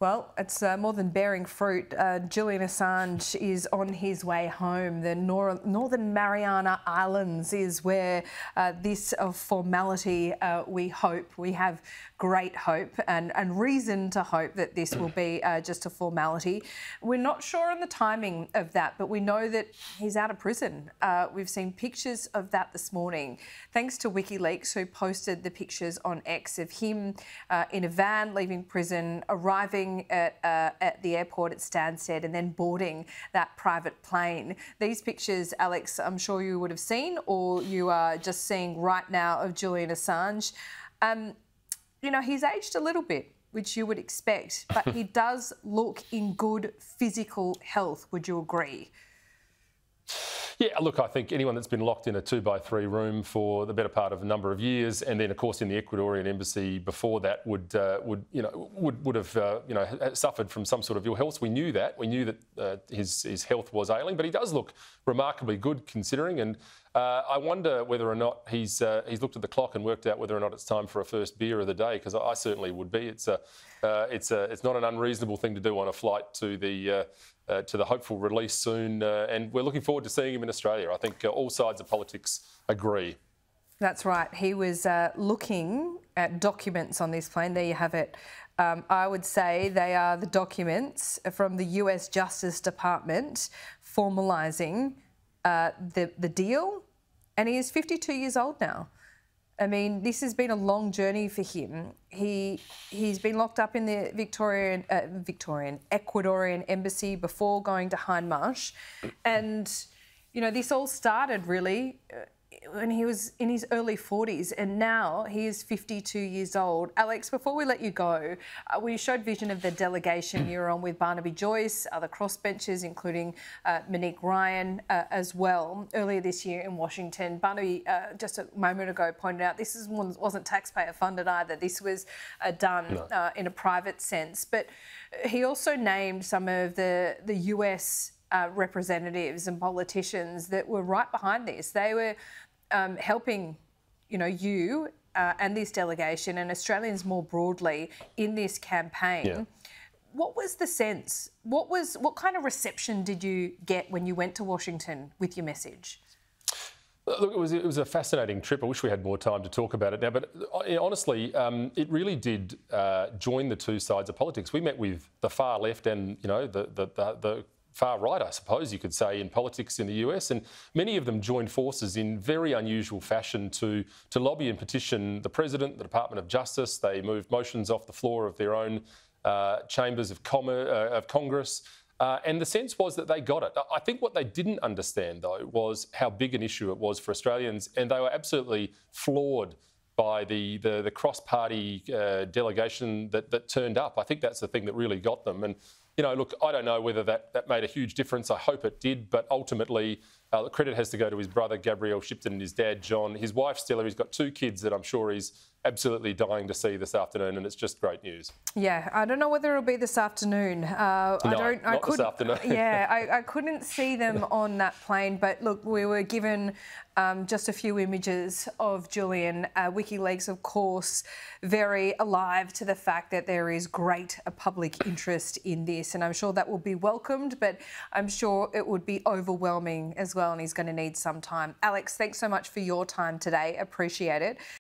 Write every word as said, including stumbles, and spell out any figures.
Well, it's uh, more than bearing fruit. Uh, Julian Assange is on his way home. The Nor Northern Mariana Islands is where uh, this uh, formality, uh, we hope, we have great hope and, and reason to hope that this will be uh, just a formality. We're not sure on the timing of that, but we know that he's out of prison. Uh, we've seen pictures of that this morning, thanks to WikiLeaks, who posted the pictures on X of him uh, in a van leaving prison, arriving at, uh, at the airport at Stansted and then boarding that private plane. These pictures, Alex, I'm sure you would have seen, or you are just seeing right now, of Julian Assange. Um, you know, he's aged a little bit, which you would expect, but he does look in good physical health. Would you agree? Yeah, look, I think anyone that's been locked in a two by three room for the better part of a number of years, and then, of course, in the Ecuadorian embassy before that, would uh, would you know would would have uh, you know suffered from some sort of ill health. We knew that. We knew that uh, his his health was ailing, but he does look remarkably good considering. And uh, I wonder whether or not he's uh, he's looked at the clock and worked out whether or not it's time for a first beer of the day, because I certainly would be. It's a uh, it's a it's not an unreasonable thing to do on a flight to the. Uh, Uh, to the hopeful release soon, uh, and we're looking forward to seeing him in Australia. I think uh, all sides of politics agree. That's right. He was uh, looking at documents on this plane. There you have it. Um, I would say they are the documents from the U S Justice Department formalising uh, the, the deal, and he is fifty-two years old now. I mean, this has been a long journey for him. He, he's been locked up in the Victorian, uh, Victorian, Ecuadorian embassy before going to Hindmarsh. And, you know, this all started really uh, when he was in his early forties, and now he is fifty-two years old. Alex, before we let you go, uh, we showed vision of the delegation you were on with Barnaby Joyce, other crossbenchers, including uh, Monique Ryan uh, as well, earlier this year in Washington. Barnaby, uh, just a moment ago, pointed out this is, wasn't taxpayer funded either. This was uh, done no. uh, in a private sense. But he also named some of the, the U S uh, representatives and politicians that were right behind this. They were Um, helping, you know, you uh, and this delegation and Australians more broadly in this campaign. Yeah. What was the sense? What was what kind of reception did you get when you went to Washington with your message? Look, it was it was a fascinating trip. I wish we had more time to talk about it now, but honestly, um, it really did uh, join the two sides of politics. We met with the far left and you know the the the, the far right, I suppose you could say, in politics in the U S, and many of them joined forces in very unusual fashion to, to lobby and petition the President, the Department of Justice. They moved motions off the floor of their own uh, chambers of, Com uh, of Congress, uh, and the sense was that they got it. I think what they didn't understand, though, was how big an issue it was for Australians, and they were absolutely floored by the, the, the cross-party uh, delegation that, that turned up. I think that's the thing that really got them. And you know, look, I don't know whether that, that made a huge difference. I hope it did, but ultimately, uh, the credit has to go to his brother, Gabrielle Shipton, and his dad, John. His wife, Stella, he's got two kids that I'm sure he's absolutely dying to see this afternoon, and it's just great news. Yeah, I don't know whether it'll be this afternoon. Uh, no, I don't, not I couldn't, this afternoon. Yeah, I, I couldn't see them on that plane, but look, we were given um, just a few images of Julian. Uh, WikiLeaks, of course, very alive to the fact that there is great uh, public interest in this, and I'm sure that will be welcomed, but I'm sure it would be overwhelming as well, and he's going to need some time. Alex, thanks so much for your time today. Appreciate it.